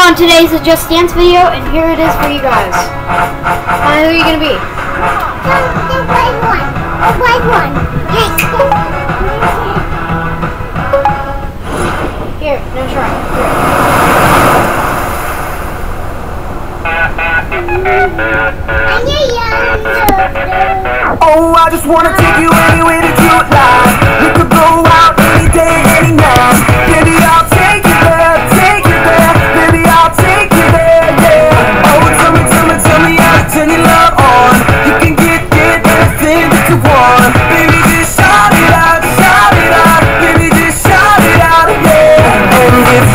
on today's Just Dance video, and here it is for you guys. Who are you gonna be? The white one. The white one. Here, no try. Oh, I just wanna take you anywhere that you would like. We could go out any day, any night. Baby, I'll take you there, take you there. Baby, I'll take you there, yeah. Oh, tell me how to turn your love on. You can get anything that you want. Baby, just shout it out, baby, just shout it out, yeah. And if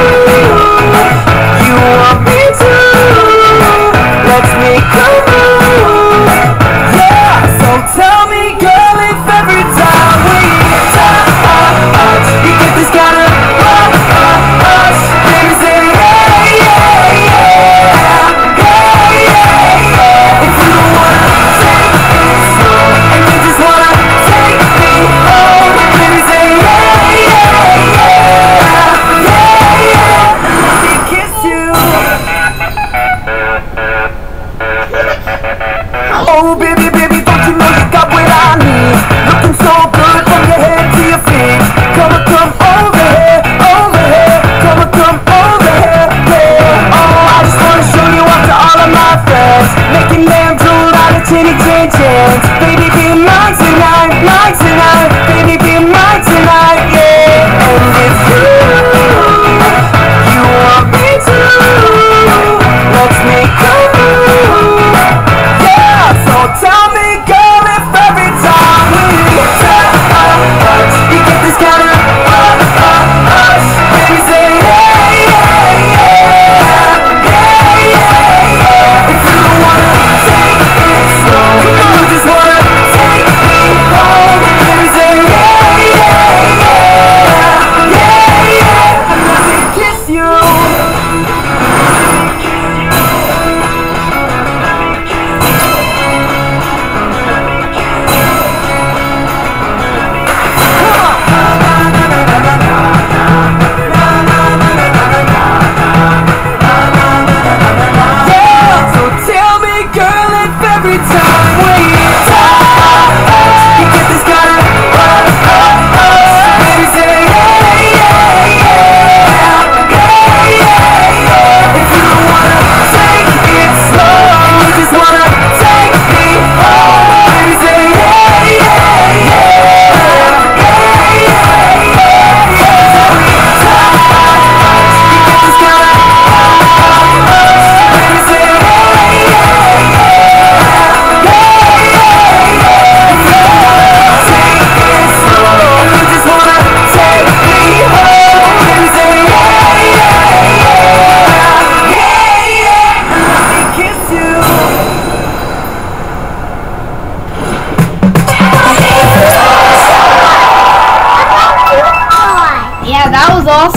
you want me to, let's make a move, yeah. So tell me, girl, if every time we touch, you get this kind of rush. Baby, say yeah, yeah, yeah, yeah, yeah, yeah. If you don't wanna take it slow, and you just wanna take me home, baby, say yeah, yeah, yeah, yeah, yeah. Let me kiss you. Oh, baby, baby, don't you know you got what I need? Looking so good from your head to your feet. Come over here, come over here, yeah. Oh, I just wanna show you off to all of my friends, making them drool out of chinny chin chins. Baby, be mine tonight, baby, be mine tonight, yeah. And if you want me to, let's make a move, yeah. So tell me, girl, if every time we touch, you get this kind of rush. Baby, say yeah, yeah, yeah, yeah, yeah, yeah. If you don't wanna take it slow, you just wanna take me home, baby, say yeah, yeah, yeah, yeah, yeah. Let me kiss you. Yeah, so tell me, girl, if every time we touch, you get this kind of rush. Baby, say yeah, yeah, yeah, yeah, yeah, yeah. If you don't wanna take it slow, you just wanna take me home, baby, say yeah, yeah, yeah, yeah, yeah, yeah, yeah. So we touch, you get this kind of rush. Baby, say yeah, yeah, yeah, yeah, yeah. Take it slow, you just wanna take me home, baby, say yeah, yeah, yeah, yeah, yeah. Let me kiss you. Yeah, that was awesome.